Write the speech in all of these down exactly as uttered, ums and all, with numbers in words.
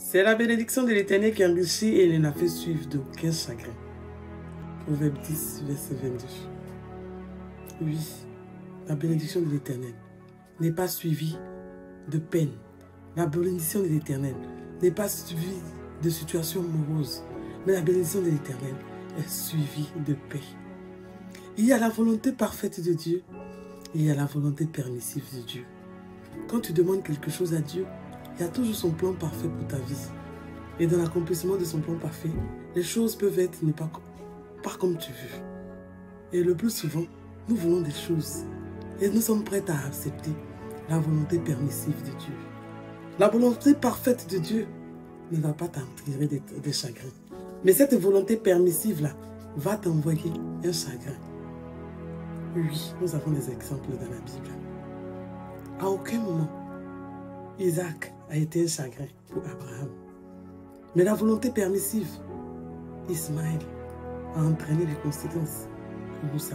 C'est la bénédiction de l'Éternel qui enrichit et ne l'a fait suivre d'aucun chagrin. Proverbe dix, verset vingt-deux. Oui, la bénédiction de l'Éternel n'est pas suivie de peine. La bénédiction de l'Éternel n'est pas suivie de situations moroses. Mais la bénédiction de l'Éternel est suivie de paix. Il y a la volonté parfaite de Dieu et il y a la volonté permissive de Dieu. Quand tu demandes quelque chose à Dieu, il y a toujours son plan parfait pour ta vie. Et dans l'accomplissement de son plan parfait, les choses peuvent être ne pas, pas comme tu veux. Et le plus souvent, nous voulons des choses. Et nous sommes prêts à accepter la volonté permissive de Dieu. La volonté parfaite de Dieu ne va pas t'entraîner des, des chagrins. Mais cette volonté permissive-là va t'envoyer un chagrin. Oui, nous avons des exemples dans la Bible. À aucun moment, Isaac a été un chagrin pour Abraham. Mais la volonté permissive, Ismaël, a entraîné les conséquences que nous savons.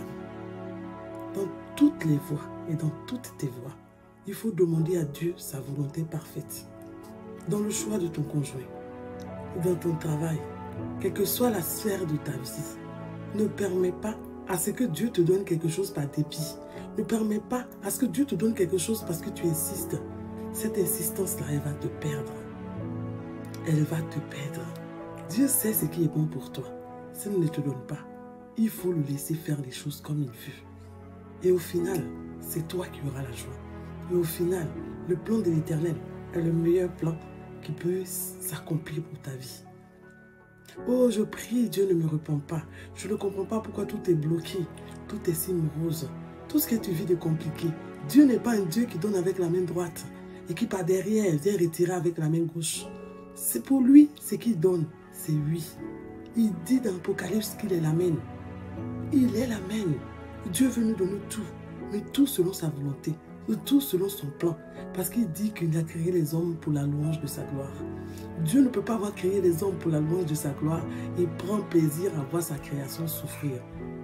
Dans toutes les voies et dans toutes tes voies, il faut demander à Dieu sa volonté parfaite. Dans le choix de ton conjoint, dans ton travail, quelle que soit la sphère de ta vie, ne permets pas à ce que Dieu te donne quelque chose par dépit. Ne permets pas à ce que Dieu te donne quelque chose parce que tu insistes. Cette insistance-là, elle va te perdre. Elle va te perdre. Dieu sait ce qui est bon pour toi. S'il ne te donne pas, il faut le laisser faire les choses comme il veut. Et au final, c'est toi qui auras la joie. Et au final, le plan de l'Éternel est le meilleur plan qui peut s'accomplir pour ta vie. Oh, je prie, Dieu ne me répond pas. Je ne comprends pas pourquoi tout est bloqué. Tout est si morose. Tout ce que tu vis de compliqué. Dieu n'est pas un Dieu qui donne avec la main droite et qui par derrière vient retirer avec la main gauche. C'est pour lui, ce qu'il donne, c'est lui. Il dit dans l'Apocalypse qu'il est l'amen. Il est l'amen. Dieu veut nous donner tout, mais tout selon sa volonté, tout selon son plan. Parce qu'il dit qu'il a créé les hommes pour la louange de sa gloire. Dieu ne peut pas avoir créé les hommes pour la louange de sa gloire et prendre plaisir à voir sa création souffrir.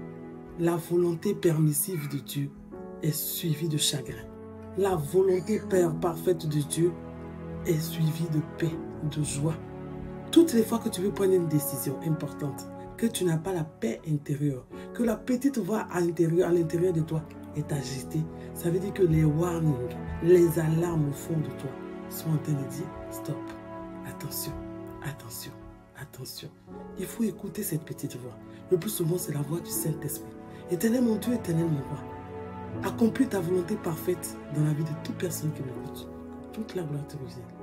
La volonté permissive de Dieu est suivie de chagrin. La volonté parfaite de Dieu est suivie de paix, de joie. Toutes les fois que tu veux prendre une décision importante, que tu n'as pas la paix intérieure, que la petite voix à l'intérieur, à l'intérieur de toi est agitée, ça veut dire que les warnings, les alarmes au fond de toi sont en train de dire stop, attention, attention, attention. Il faut écouter cette petite voix. Le plus souvent, c'est la voix du Saint-Esprit. Éternel mon Dieu, éternel mon roi, accomplis ta volonté parfaite dans la vie de toute personne qui m'écoute. Toute la gloire te revienne.